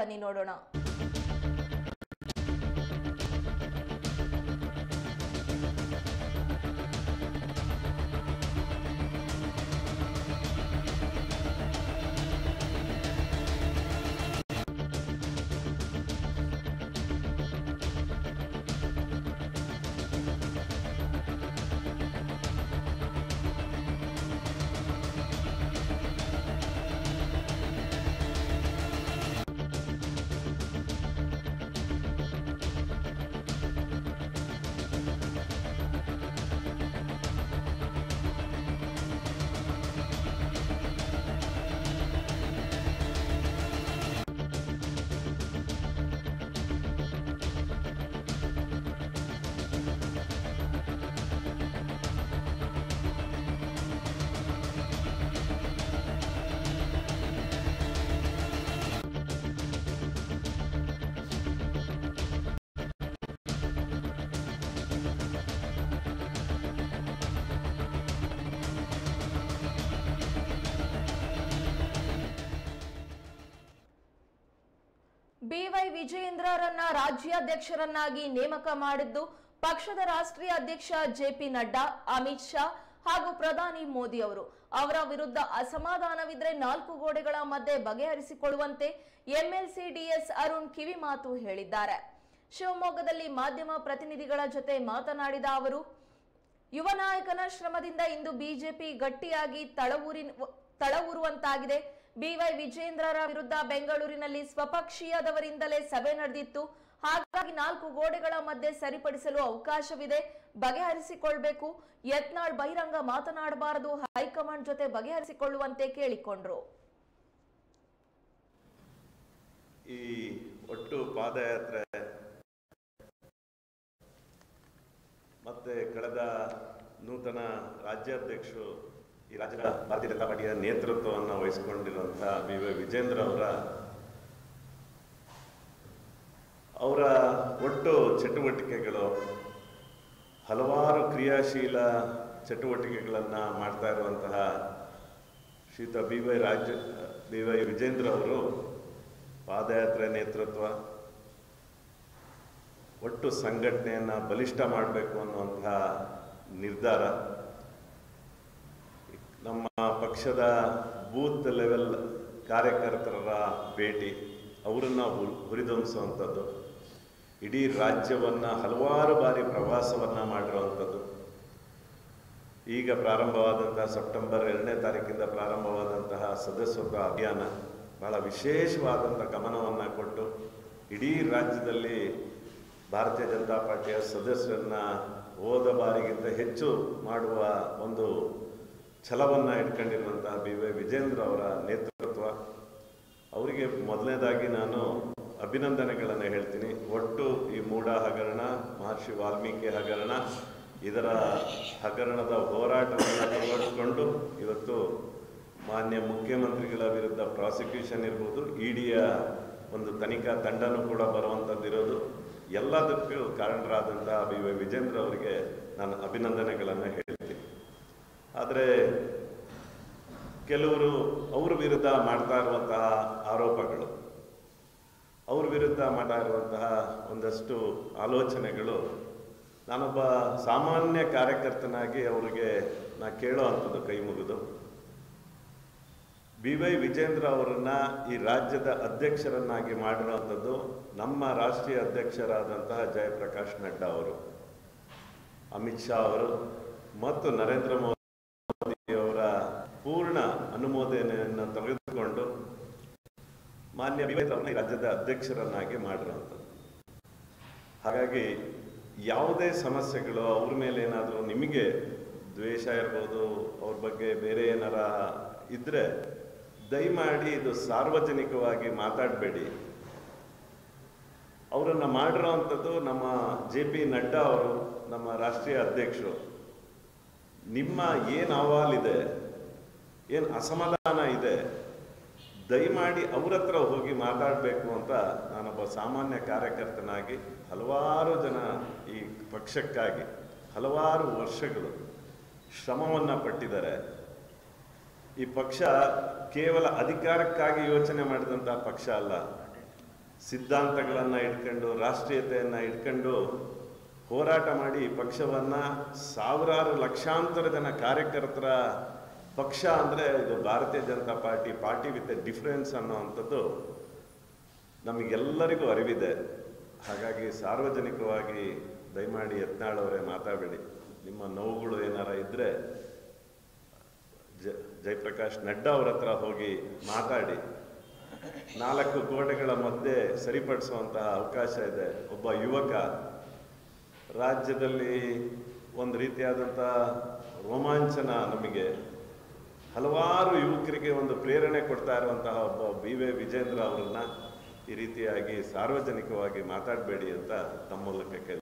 ಬನ್ನಿ ನೋಡೋಣ. ಬಿವೈ ವಿಜಯೇಂದ್ರರನ್ನ ರಾಜ್ಯಾಧ್ಯಕ್ಷರನ್ನಾಗಿ ನೇಮಕ ಮಾಡಿದ್ದು ಪಕ್ಷದ ರಾಷ್ಟ್ರೀಯ ಅಧ್ಯಕ್ಷ ಜೆಪಿ ನಡ್ಡಾ, ಅಮಿತ್ ಶಾ ಹಾಗೂ ಪ್ರಧಾನಿ ಮೋದಿ ಅವರು. ಅವರ ವಿರುದ್ಧ ಅಸಮಾಧಾನವಿದ್ರೆ 4 ಗೋಡೆಗಳ ಮಧ್ಯೆ ಬಗೆಹರಿಸಿಕೊಳ್ಳುವಂತೆ ಎಂಎಲ್ಸಿ ಡಿಎಸ್ ಅರುಣ್ ಕಿವಿ ಮಾತು ಹೇಳಿದ್ದಾರೆ. ಶಿವಮೊಗ್ಗದಲ್ಲಿ ಮಾಧ್ಯಮ ಪ್ರತಿನಿಧಿಗಳ ಜೊತೆ ಮಾತನಾಡಿದ ಅವರು, ಯುವ ನಾಯಕನ ಶ್ರಮದಿಂದ ಇಂದು ಬಿಜೆಪಿ ಗಟ್ಟಿಯಾಗಿ ತಳವೂರುವಂತಾಗಿದೆ. ಬಿವೈ ವಿಜಯೇಂದ್ರರ ವಿರುದ್ಧ ಬೆಂಗಳೂರಿನಲ್ಲಿ ಸ್ವಪಕ್ಷೀಯದವರಿಂದಲೇ ಸಭೆ ನಡೆದಿತ್ತು. ಹಾಗಾಗಿ 4 ಗೋಡೆಗಳ ಮಧ್ಯೆ ಸರಿಪಡಿಸಲು ಅವಕಾಶವಿದೆ, ಬಗೆಹರಿಸಿಕೊಳ್ಳಬೇಕು. ಯತ್ನಾಳ್ ಬಹಿರಂಗ ಮಾತನಾಡಬಾರದು, ಹೈಕಮಾಂಡ್ ಜೊತೆ ಬಗೆಹರಿಸಿಕೊಳ್ಳುವಂತೆ ಕೇಳಿಕೊಂಡ್ರು. ಈ ಒಟ್ಟು ಪಾದಯಾತ್ರೆ ಮತ್ತೆ ಕಳೆದ ನೂತನ ರಾಜ್ಯಾಧ್ಯಕ್ಷರು ಈ ರಾಜ್ಯದ ಭಾರತೀಯ ಜನತಾ ಪಾರ್ಟಿಯ ನೇತೃತ್ವವನ್ನು ವಹಿಸಿಕೊಂಡಿರುವಂತಹ ಬಿವೈ ವಿಜೇಂದ್ರ ಅವರ ಒಟ್ಟು ಚಟುವಟಿಕೆಗಳು ಹಲವಾರು ಕ್ರಿಯಾಶೀಲ ಚಟುವಟಿಕೆಗಳನ್ನು ಮಾಡ್ತಾ ಇರುವಂತಹ ಶ್ರೀಯುತ ಬಿವೈ ವಿಜೇಂದ್ರ ಅವರು ಪಾದಯಾತ್ರೆ ನೇತೃತ್ವ, ಒಟ್ಟು ಸಂಘಟನೆಯನ್ನು ಬಲಿಷ್ಠ ಮಾಡಬೇಕು ಅನ್ನುವಂತಹ ನಿರ್ಧಾರ, ನಮ್ಮ ಪಕ್ಷದ ಬೂತ್ ಲೆವೆಲ್ ಕಾರ್ಯಕರ್ತರ ಭೇಟಿ, ಅವರನ್ನು ಹುರಿದುಂಬಿಸುವಂಥದ್ದು, ಇಡೀ ರಾಜ್ಯವನ್ನು ಹಲವಾರು ಬಾರಿ ಪ್ರವಾಸವನ್ನು ಮಾಡಿರುವಂಥದ್ದು, ಈಗ ಪ್ರಾರಂಭವಾದಂತಹ ಸೆಪ್ಟೆಂಬರ್ 2ನೇ ತಾರೀಕಿಂದ ಪ್ರಾರಂಭವಾದಂತಹ ಸದಸ್ಯತ್ವ ಅಭಿಯಾನ ಬಹಳ ವಿಶೇಷವಾದಂಥ ಗಮನವನ್ನು ಕೊಟ್ಟು ಇಡೀ ರಾಜ್ಯದಲ್ಲಿ ಭಾರತೀಯ ಜನತಾ ಪಾರ್ಟಿಯ ಸದಸ್ಯರನ್ನು ಹೋದ ಬಾರಿಗಿಂತ ಹೆಚ್ಚು ಮಾಡುವ ಒಂದು ಛಲವನ್ನು ಇಟ್ಕೊಂಡಿರುವಂತಹ ಬಿವೈ ವಿಜೇಂದ್ರ ಅವರ ನೇತೃತ್ವ, ಅವರಿಗೆ ಮೊದಲನೇದಾಗಿ ನಾನು ಅಭಿನಂದನೆಗಳನ್ನು ಹೇಳ್ತೀನಿ. ಒಟ್ಟು ಈ ಮೂಡ ಹಗರಣ, ಮಹರ್ಷಿ ವಾಲ್ಮೀಕಿ ಹಗರಣ, ಇದರ ಹಗರಣದ ಹೋರಾಟವನ್ನು ಅಳವಡಿಸಿಕೊಂಡು ಇವತ್ತು ಮಾನ್ಯ ಮುಖ್ಯಮಂತ್ರಿಗಳ ವಿರುದ್ಧ ಪ್ರಾಸಿಕ್ಯೂಷನ್ ಇರ್ಬೋದು, ಇಡಿಯ ಒಂದು ತನಿಖಾ ತಂಡನೂ ಕೂಡ ಬರುವಂಥದ್ದಿರೋದು, ಎಲ್ಲದಕ್ಕೂ ಕಾರಣರಾದಂತಹ ಬಿವೈ ವಿಜೇಂದ್ರ ಅವರಿಗೆ ನಾನು ಅಭಿನಂದನೆಗಳನ್ನು ಹೇಳ್ತೀನಿ. ಆದರೆ ಕೆಲವರು ಅವ್ರ ವಿರುದ್ಧ ಮಾಡ್ತಾ ಇರುವಂತಹ ಆರೋಪಗಳು, ಅವ್ರ ವಿರುದ್ಧ ಮಾಡ್ತಾ ಇರುವಂತಹ ಒಂದಷ್ಟು ಆಲೋಚನೆಗಳು, ನಾನೊಬ್ಬ ಸಾಮಾನ್ಯ ಕಾರ್ಯಕರ್ತನಾಗಿ ಅವರಿಗೆ ಕೇಳೋ ಅಂಥದ್ದು ಕೈ ಮುಗಿದು, ಬಿವೈ ವಿಜೇಂದ್ರ ಅವರನ್ನ ಈ ರಾಜ್ಯದ ಅಧ್ಯಕ್ಷರನ್ನಾಗಿ ಮಾಡಿರುವಂಥದ್ದು ನಮ್ಮ ರಾಷ್ಟ್ರೀಯ ಅಧ್ಯಕ್ಷರಾದಂತಹ ಜಯಪ್ರಕಾಶ್ ನಡ್ಡಾ ಅವರು, ಅಮಿತ್ ಶಾ ಅವರು ಮತ್ತು ನರೇಂದ್ರ ಮೋದಿ ಅವರ ಪೂರ್ಣ ಅನುಮೋದನೆಯನ್ನು ತೆಗೆದುಕೊಂಡು ಮಾನ್ಯ ಬಿವೈ ಅವರನ್ನ ಈ ರಾಜ್ಯದ ಅಧ್ಯಕ್ಷರನ್ನಾಗಿ ಮಾಡಿರುವಂಥದ್ದು. ಹಾಗಾಗಿ ಯಾವುದೇ ಸಮಸ್ಯೆಗಳು ಅವ್ರ ಮೇಲೆ ಏನಾದರೂ ನಿಮಗೆ ದ್ವೇಷ ಇರ್ಬೋದು, ಅವ್ರ ಬಗ್ಗೆ ಬೇರೆ ಏನಾರ ಇದ್ದರೆ ದಯಮಾಡಿ ಇದು ಸಾರ್ವಜನಿಕವಾಗಿ ಮಾತಾಡಬೇಡಿ. ಅವರನ್ನು ಮಾಡಿರೋವಂಥದ್ದು ನಮ್ಮ ಜೆ.ಪಿ. ನಡ್ಡಾ ಅವರು, ನಮ್ಮ ರಾಷ್ಟ್ರೀಯ ಅಧ್ಯಕ್ಷರು. ನಿಮ್ಮ ಏನು ಅಹವಾಲಿದೆ, ಏನು ಅಸಮಾಧಾನ ಇದೆ, ದಯಮಾಡಿ ಅವ್ರ ಹತ್ರ ಹೋಗಿ ಮಾತಾಡಬೇಕು ಅಂತ ನಾನೊಬ್ಬ ಸಾಮಾನ್ಯ ಕಾರ್ಯಕರ್ತನಾಗಿ ಹಲವಾರು ಜನ ಈ ಪಕ್ಷಕ್ಕಾಗಿ ಹಲವಾರು ವರ್ಷಗಳು ಶ್ರಮವನ್ನು ಪಟ್ಟಿದ್ದಾರೆ. ಈ ಪಕ್ಷ ಕೇವಲ ಅಧಿಕಾರಕ್ಕಾಗಿ ಯೋಚನೆ ಮಾಡಿದಂಥ ಪಕ್ಷ ಅಲ್ಲ. ಸಿದ್ಧಾಂತಗಳನ್ನು ಇಟ್ಕೊಂಡು ರಾಷ್ಟ್ರೀಯತೆಯನ್ನು ಇಟ್ಕೊಂಡು ಹೋರಾಟ ಮಾಡಿ ಪಕ್ಷವನ್ನು ಸಾವಿರಾರು ಲಕ್ಷಾಂತರ ಜನ ಕಾರ್ಯಕರ್ತರ ಪಕ್ಷ ಅಂದರೆ ಇದು Bharatiya Janata party with a difference ಅನ್ನೋವಂಥದ್ದು ನಮಗೆಲ್ಲರಿಗೂ ಅರಿವಿದೆ. ಹಾಗಾಗಿ ಸಾರ್ವಜನಿಕವಾಗಿ ದಯಮಾಡಿ ಯತ್ನಾಳ್ ಅವರೇ ಮಾತಾಡಬೇಡಿ. ನಿಮ್ಮ ನೋವುಗಳು ಏನಾರ ಇದ್ದರೆ ಜಯಪ್ರಕಾಶ್ ನಡ್ಡಾ ಅವ್ರ ಹತ್ರ ಹೋಗಿ ಮಾತಾಡಿ. 4 ಗೋಡೆಗಳ ಮಧ್ಯೆ ಸರಿಪಡಿಸುವಂತಹ ಅವಕಾಶ ಇದೆ. ಒಬ್ಬ ಯುವಕ ರಾಜ್ಯದಲ್ಲಿ ಒಂದು ರೀತಿಯಾದಂಥ ರೋಮಾಂಚನ, ನಮಗೆ ಹಲವಾರು ಯುವಕರಿಗೆ ಒಂದು ಪ್ರೇರಣೆ ಕೊಡ್ತಾ ಇರುವಂತಹ ಒಬ್ಬ BY ವಿಜೇಂದ್ರ ಅವರನ್ನ ಈ ರೀತಿಯಾಗಿ ಸಾರ್ವಜನಿಕವಾಗಿ ಮಾತಾಡಬೇಡಿ ಅಂತ ತಮ್ಮ ಮೂಲಕ ಕೇಳಿ.